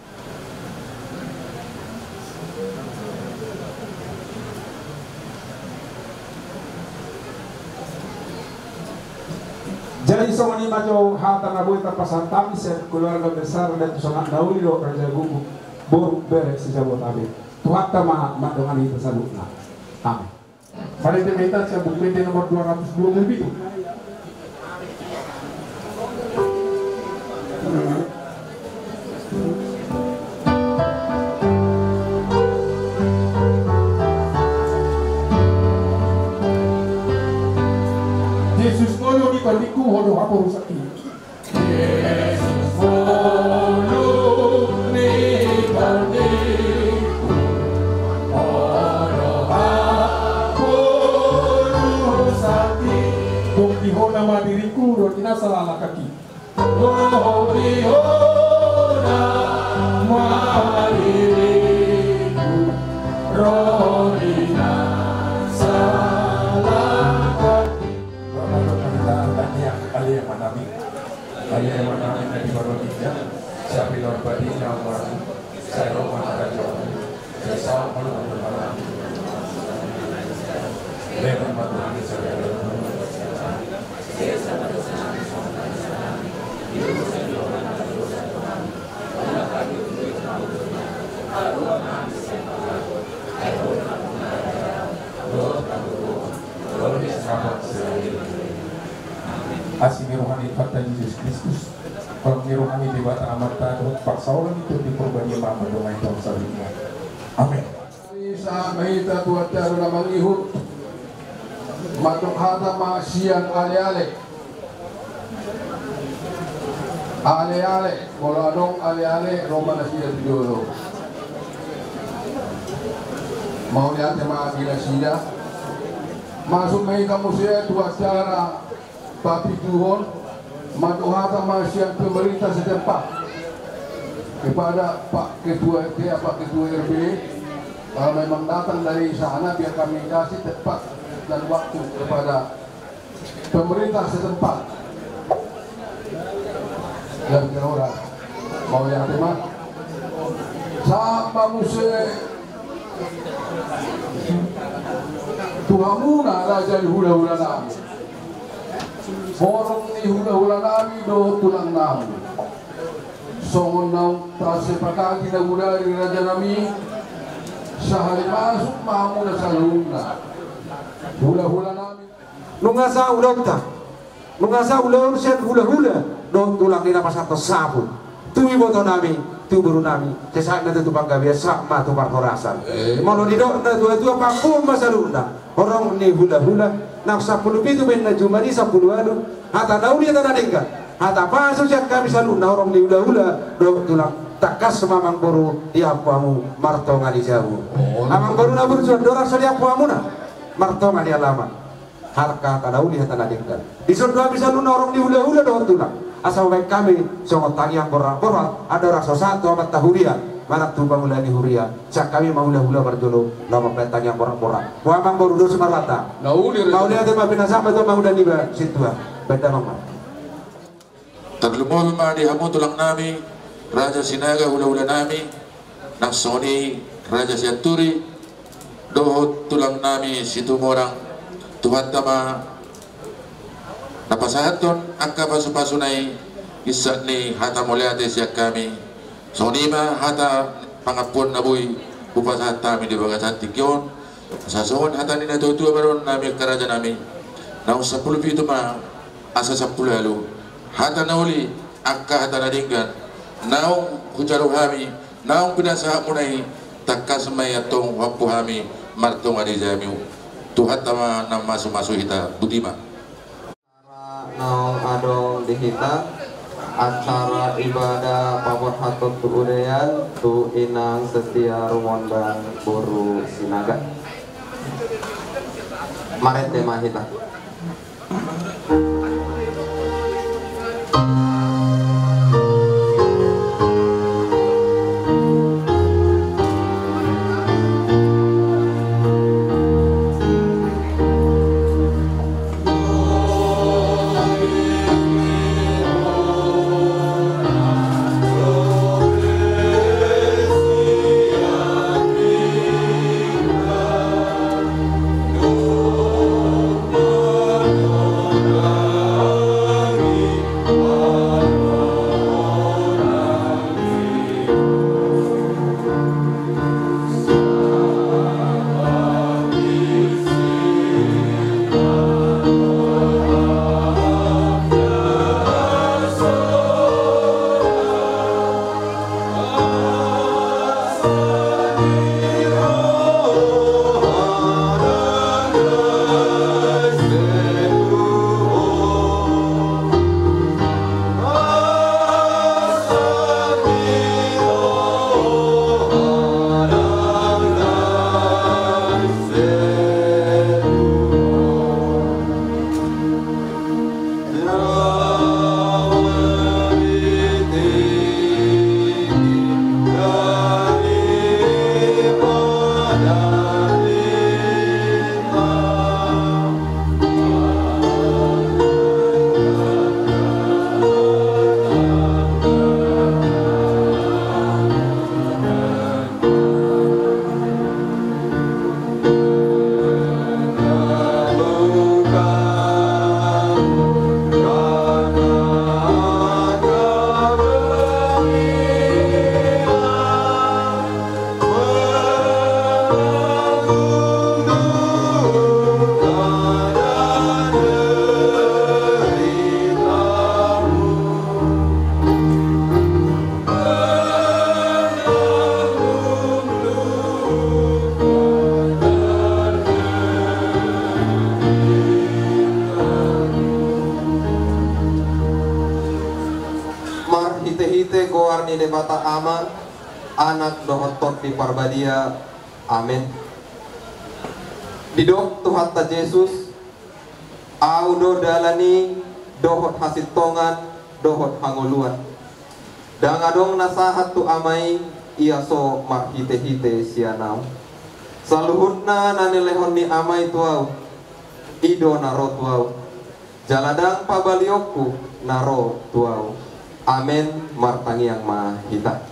jadi songoni ma jo hata na buita pasan tami se keluarga besar dan sangat dauli do Raja Guguk bor bere sejabot abi tuhatta ma ma dengan itu sabutna amin. Pada tempat saya buku nomor dua ratus dua puluh itu. Yesus ngono di kandiku hodo apa rusak ini. Yesus ngono di kandiku hodo apa Kung dihona madiriku do tinasala kaki. Kung dihona madiriku Asimi rohani Fata Yesus Kristus, Palmi rohani Dewa Amata, paksa orang itu diperbagi mama dengan tahun selanjutnya. Amin. Sa mahita tuwata na mangihut matukhata maasiyan ale-ale ale-ale moladong ale-ale Roma na siya tidolo mau lihat mga ginasida masuk mahita mo siya tuwata papi Tuhan matukhata maasiyan pemerintah setempat kepada Pak Ketua R T, Pak Ketua R B. Kalau memang datang dari sana, biar kami kasih tepat dan waktu kepada pemerintah setempat. Dan orang mau yang teman, sama musik Tuhamuna Raja di hula-hula nami. Borong di hula-hula nami do tulang nami. Songon nau tasepakati na gula di Raja nami. Sehari masuk mamu na saluna hula-hula namin nungasa ulauta nungasa ulaur sen hula-hula don tulang nila pasato sabun tuwi boto nami tu buru nami cesak na tu panggabiya sama tu parhorasan malo di dok na dua-dua pangkum masaluna orang ni hula-hula nak sepuluh itu ben na jumari sepuluh anu hata daun dia tanah dingkat hata pasuk siap kami saluna orang ni hula-hula do tulang takas mamang boru diapamu marto ngali jauh amang boru na burjo dorang so diapamu na marto ngali alaman harka kadau lihat tanah dingkan di surga bisa lu norong di hula-hula doang tulang asal baik kami songot tang yang borak-borak ada rasa satu amat tahuria manak tuba mulai huria cak kami mau hula-hula berjolo lama petang yang borak-borak amang boru do semarata mau lihat tema binasa betul mau dan niba situa beda mama terlumur ma di hamu tulang nami Raja Sinaga hula-hula nami naksoni Raja Siaturi dohot tulang nami situ morang Tuhan tama napasahaton angka pasu-pasunay isat ni hata muliate siya kami sonima hata pangapon na buy bupasahat kami di bagas hantik yun sasoon hata ni natutua maron nami karaja nami na usapuluh pito ma asa sapuluh lalu hata nauli angka hata nadinggan naong hujaru kami, naong pinasa munay takas mayatong wapu kami martong adizamiu Tuhan tama na masu-masu hita butima naong adong dihita acara ibadah pamor hatut tuudayan tu inang setia rumondang buru sinaga maret tema hita Oh rohani debata ama anak dohot tot di parbadia. Amin. Didok Tuhan ta Yesus audo dalani dohot hasil tongan dohot hangoluan dangadong nasahat tu amai ia so marhite-hite sianau saluhutna nanilehon ni amai tuau ido naro tuau jaladang pabaliokku naro tuau. Amin. Martangi yang mahita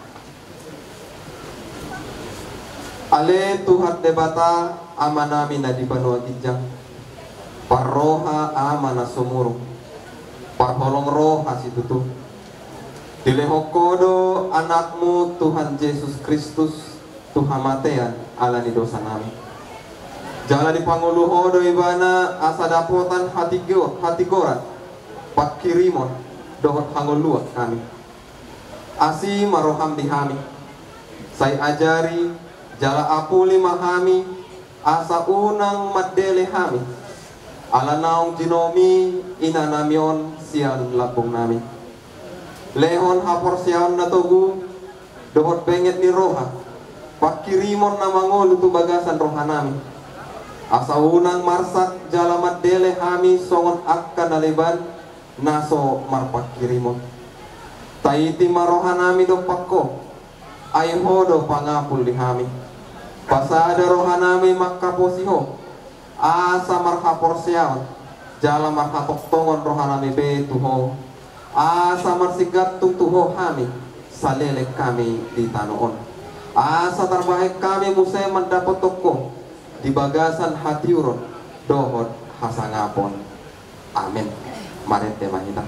ale Tuhan debata amanami na di banua kijang parroha amana sumuru parholong roha situtu dilehokodo anakmu Tuhan Yesus Kristus Tuhan matean alani dosa nami jala di panguluhodo ibana asa dapotan hati go hati gorat pakirimon dohot hangoluat kami asi maroham dihami saya ajari jala apuli mahami asa unang madele hami ala naong jinomi inanamion sian labong nami lehon hapor sian natugu dohot benget ni roha pakirimon na mangol tu bagasan roha nami asa unang marsak jala madele hami songon akka naliban naso marpakirimon taiti maroha nami do pakko ay hodo pangapul di hami pasada rohanami makaposiho asa marhapor siaw jala marhatok tongon rohanami betuho asa marsigat tuho hami salelek kami di tanoon asa terbaik kami musay mendapat toko di bagasan hatiuron dohot hasangapon. Amin. Mari tema kita.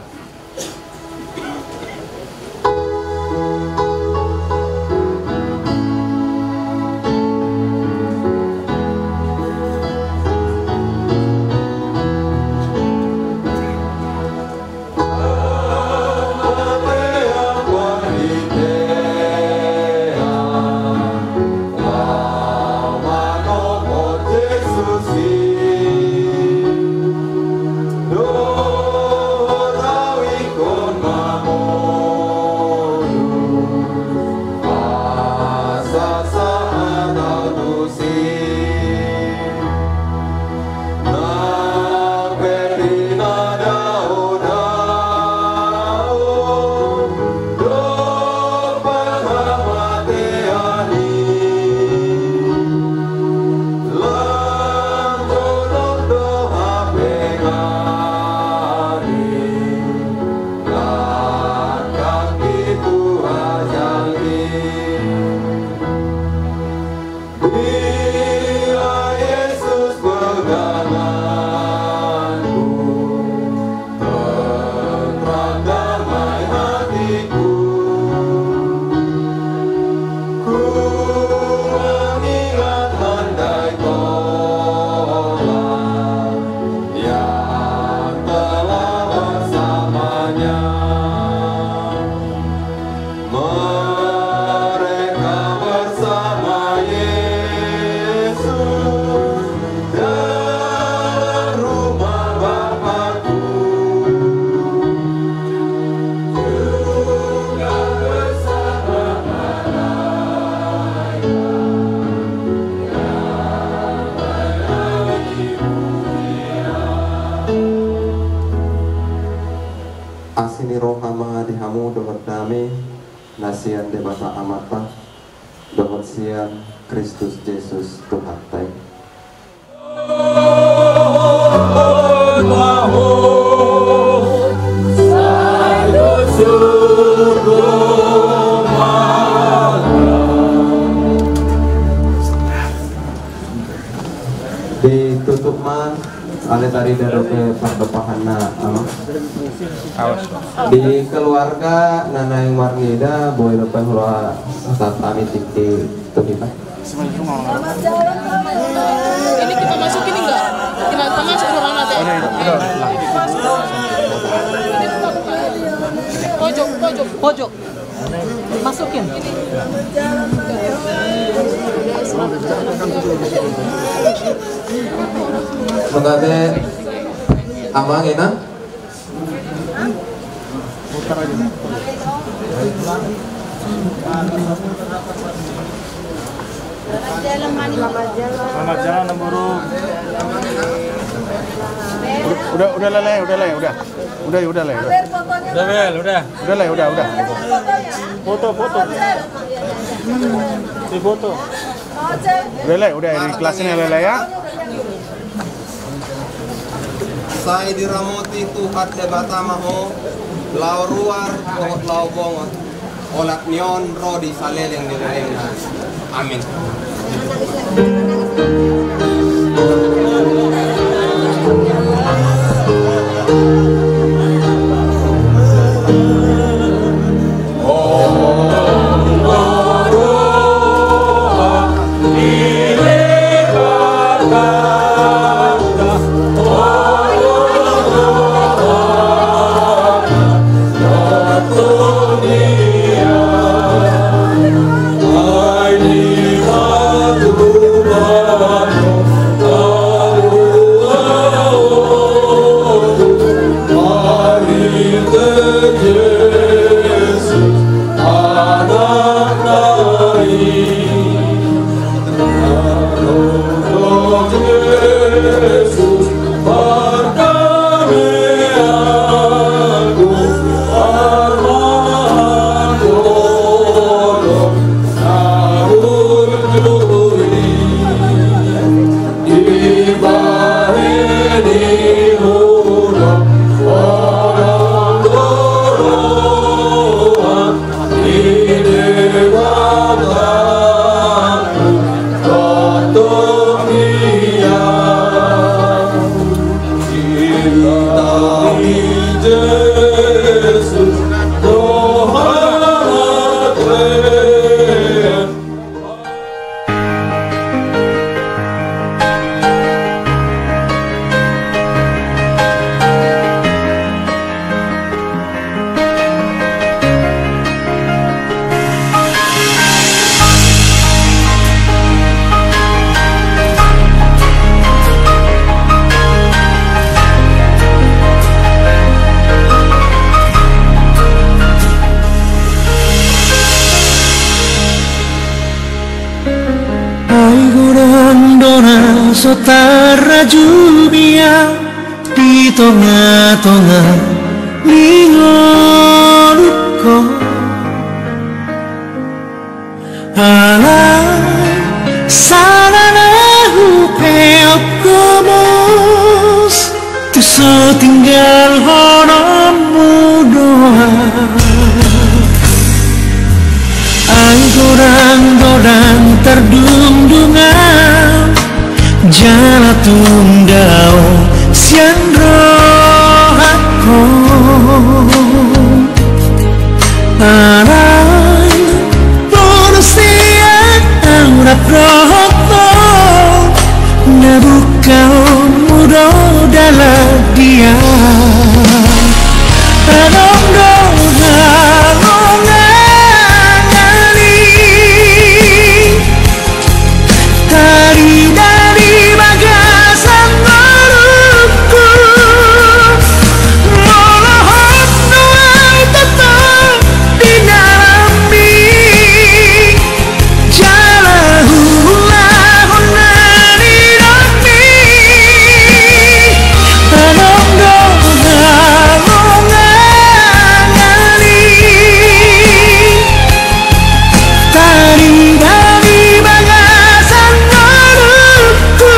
Asini roha mga dihamu dohot nami nasian debata amata dohot sian Kristus Yesus Tuhan tay. Ditutup man ale tadi daro ke perdepahan na ano di keluarga nanay marnida boy lo pehula saat kami tikti tuh Ini kita masukin enggak? Kita masuk ruangan aja. Pojok, pojok, pojok. Masukin. Mengate amang ina Selamat jalan Nemburu. Udah udah lele, udah lele, udah. Udah ya udah lele. Udah. Udah Bel, udah. Udah lele, udah, udah. Foto, foto. Si foto. Udah lele, udah di kelasin ya lele ya. Saya diramoti Tuhan debata maho lau ruar kohot lau bongot olat nion rodi saleleng di lelengna. Amin. Sotara jubia di tengah-tengah lingoluko alai sarana hupeokkomos tu setinggal honomu doa ai godang-godang terdung-dungan jala tundau siang rohako arai ponusian aurat rohko nabukau mudo dalam dia adong doa ngani tari dari bagasan baruku mohon doa tetap di dalam mimpi jalanlah honani dami adong doa ngani tari dari bagasan baruku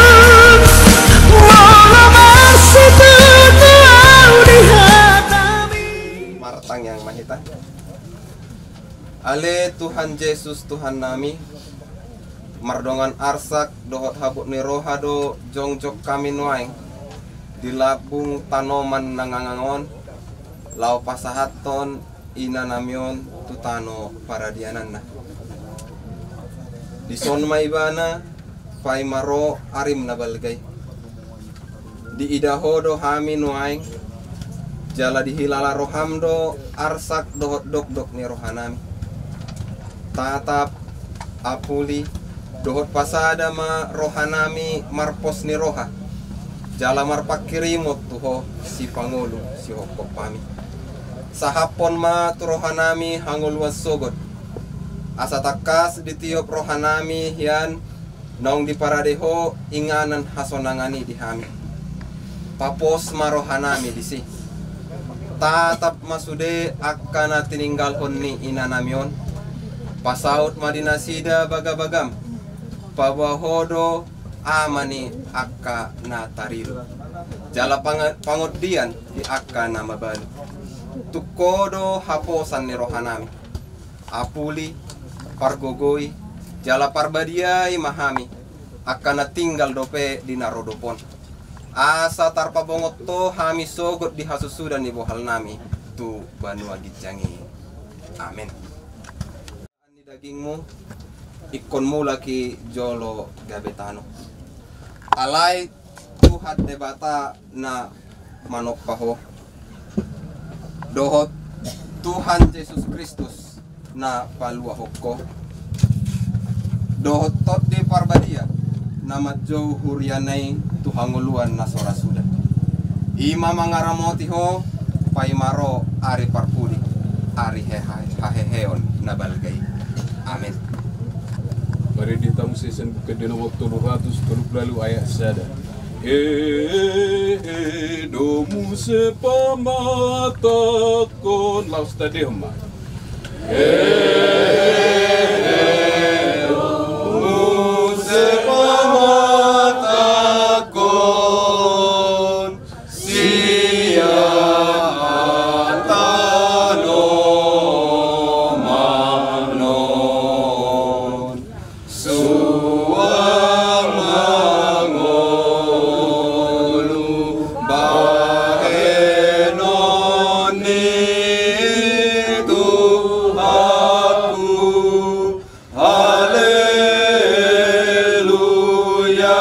mohon masih tertuau di hati Martang yang mahita. Ale Tuhan Yesus Tuhan nami mardongan arsak dohot habuk ni rohado jongjok kami nuaing di labung tanoman nangangangon lau pasahaton ina namion tutano paradianan na di son maibana pai maro arim na balgay di idahodo hami nuaing jala dihilala rohamdo arsak dohot dok dok ni rohanami tatap apuli dohot pasada ma rohanami marpos ni roha jala marpakirimot tuho si Pangulo si hokop pami sahapon ma tu rohanami hangul wasogot asa takas ditiup rohanami hian nong di paradeho inganan hasonangani dihami papos ma rohanami disi tatap masude akana tininggal honni inanamion pasaut madinasida bagabagam pabahodo amani akka na tarilu jala pangodian di akka na mabalu tukodo haposan ni rohanami apuli pargogoi jala parbadiai mahami akan tinggal dope di narodopon asa tarpa bongot to hami sogot di hasusudan ni bohal nami tu banua gijangi amin ani dagingmu ikonmu laki jolo gabetano alai tuhat debata na manok paho dohot Tuhan Yesus Kristus na palua hokko dohot tot di parbadia nama jauh hurianai tuhanguluan na sorasuda ima mangaramoti ho paimaro ari parpudi ari haheheon na balgai amin. Mari kita musisian kedua waktu dua ratus lalu ayat sada eh domu sepamatakon laus tadi homa eh domu sepamatakon siatano manon suang mangolu bahenon itu aku haleluya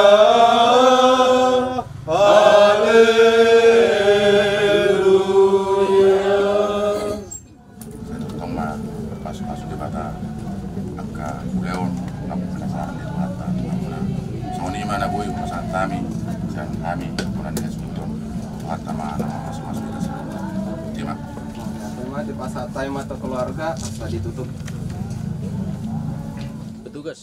haleluya. Toma masuk-masuk di bata angka kuleon kamu penasaran di mata mana soni mana boy pesan kami dan kami bukan dia suntung mata mana masuk-masuk di sana terima Cuma di pasar time atau keluarga asa ditutup petugas.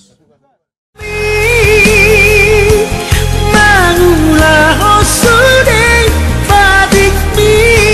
Mangulah hosude badik mi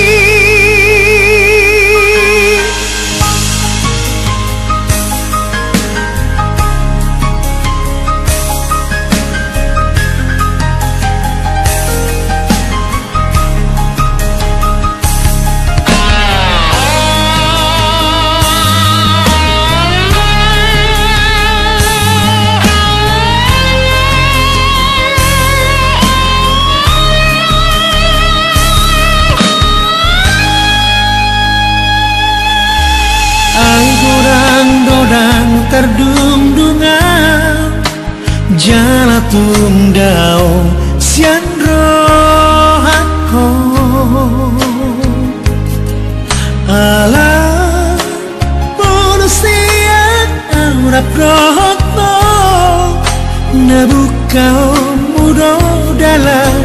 dorang terdung-dungan jala tundau sian rohako ala manusia aurap rohko nebukau mudo dalam